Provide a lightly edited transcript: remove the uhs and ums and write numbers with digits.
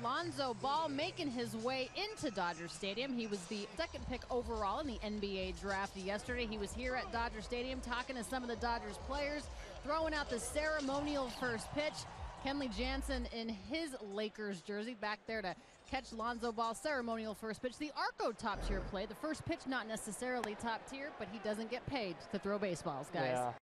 Lonzo Ball making his way into Dodger Stadium. He was the second pick overall in the NBA draft yesterday. He was here at Dodger Stadium talking to some of the Dodgers players, throwing out the ceremonial first pitch. Kenley Jansen in his Lakers jersey back there to catch Lonzo Ball's ceremonial first pitch. The Arco top-tier play. The first pitch not necessarily top-tier, but he doesn't get paid to throw baseballs, guys. Yeah.